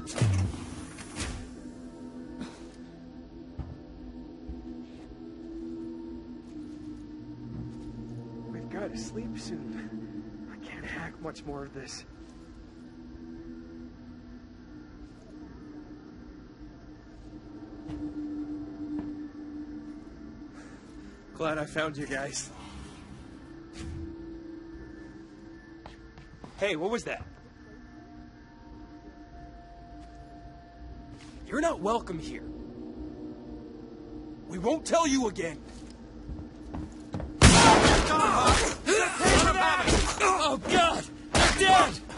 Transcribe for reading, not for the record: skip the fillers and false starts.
We've got to sleep soon. I can't hack much more of this. Glad I found you guys. Hey, what was that? You're not welcome here. We won't tell you again. Oh, God! I'm dead!